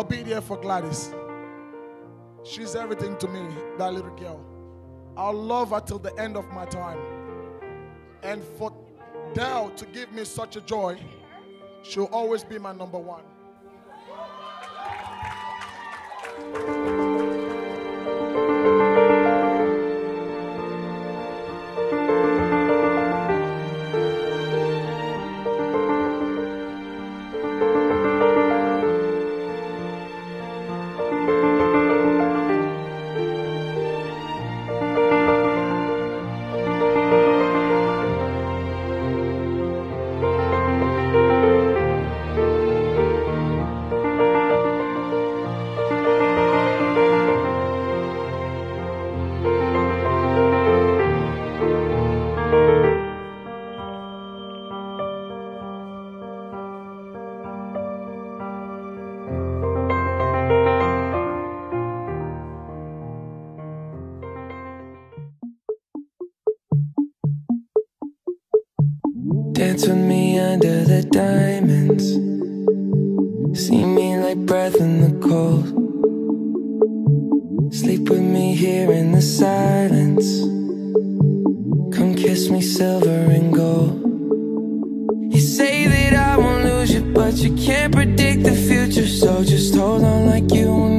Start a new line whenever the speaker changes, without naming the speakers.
be there for Gladys. She's everything to me, that little girl. I'll love her till the end of my time. And for Dell to give me such a joy, she'll always be my number one.
Dance with me under the diamonds. See me like breath in the cold. Sleep with me here in the silence. Come kiss me silver and gold. You say that I won't lose you, but you can't predict the future. So just hold on like you will